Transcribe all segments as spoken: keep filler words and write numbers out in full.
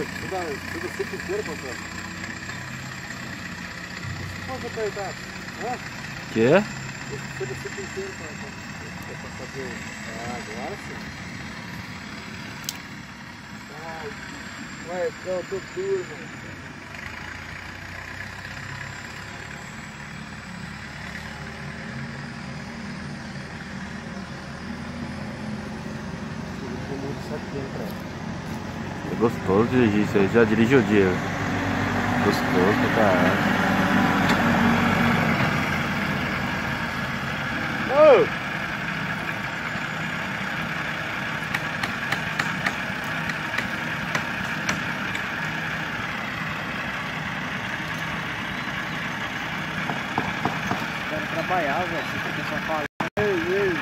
Oi, tudo, tudo super inteiro, papai. Pode apertar. Hã? Que é? Tudo super inteiro, papai. Pra fazer. Ah, agora sim. Ai, Marcão, tô duro, mano. É gostoso dirigir, você já dirigiu o dia? Gostoso pra caralho. Ô! Quero trabalhar, velho. Você tem só falar. Ei, ei.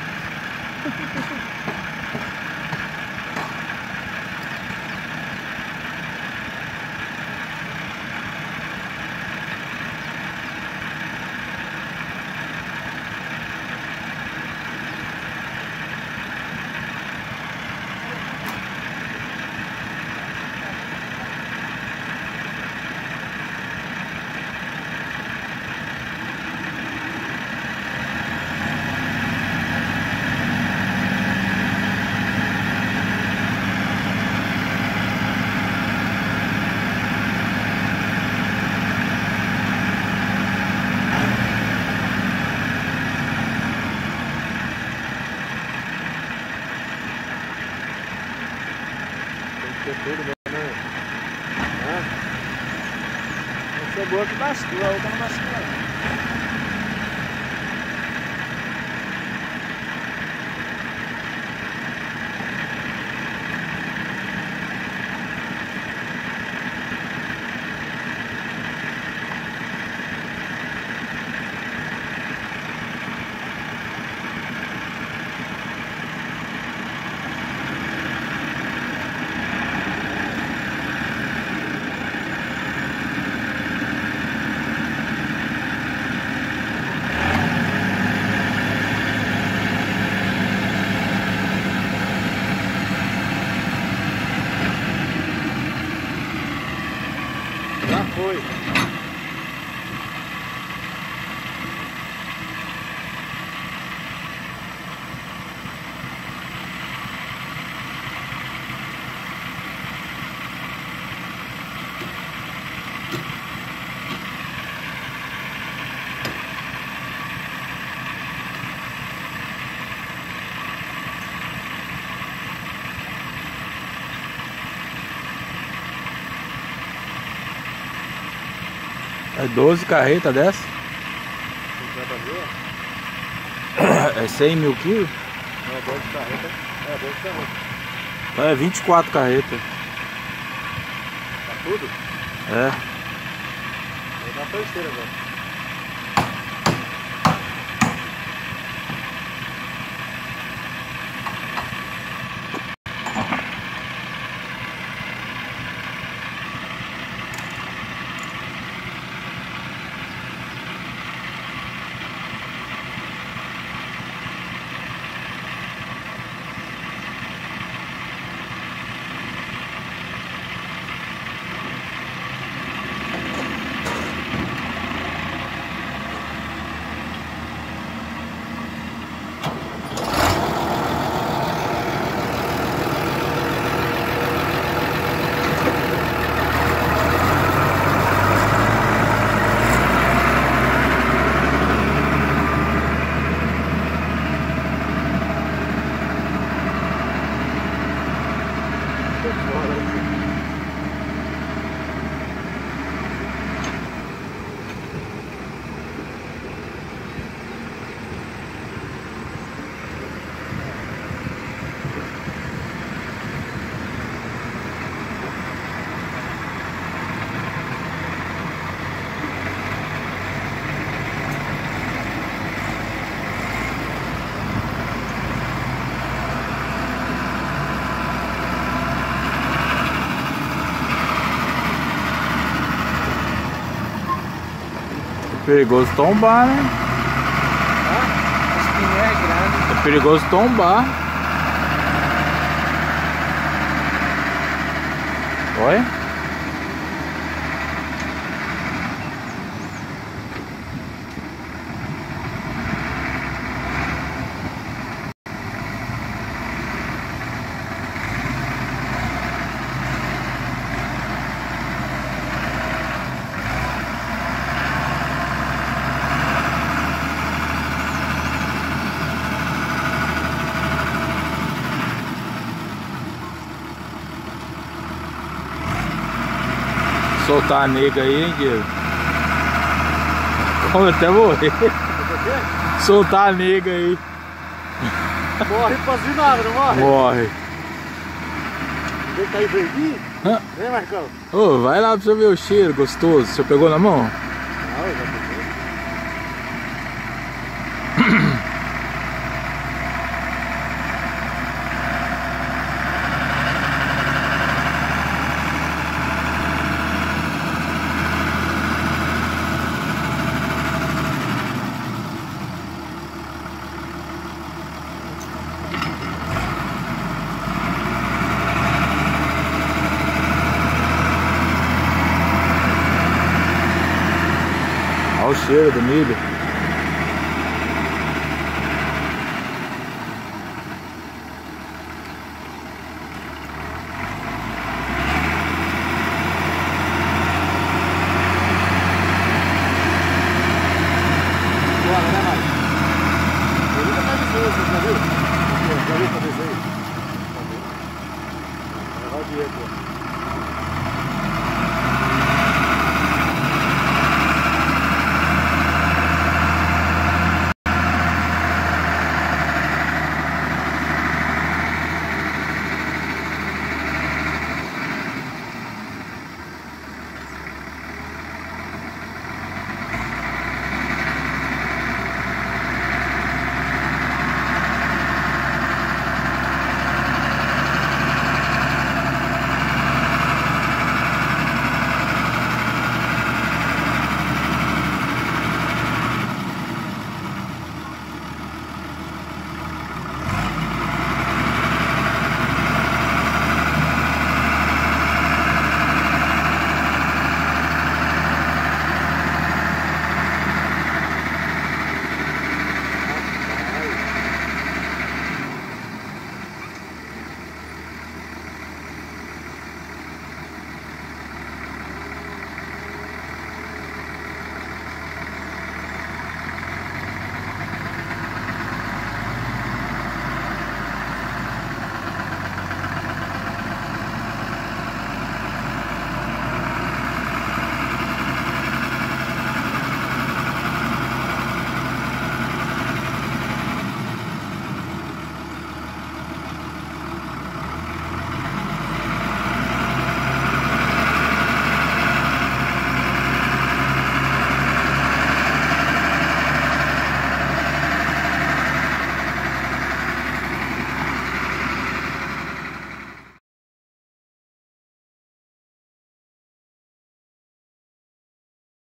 Tem tudo, né? Hã? Essa é boa que bastou, a outra não bastou. Já foi. É doze carretas dessa? É cem mil quilos? Não, doze carretas. É, doze carretas. Então é vinte e quatro carretas. Tá tudo? É. Vou dar a terceira agora. Perigoso tombar, né? Ah, esse pneu é grande. É perigoso tombar. Olha. soltar a nega aí, hein, Diego? Vamos até morrer. Soltar a nega aí. Morre pra vinagre, não morre? Morre. Vem cair verdinho? Hã? Vem, Marcão. Ô, vai lá pra você ver o cheiro gostoso. Você pegou na mão? Não, eu já peguei. Olha o cheiro do milho. Bora, né, Mike? Ele nunca tá de força, já viu? Já viu pra descer aí? Tá vendo? Vai o Diego.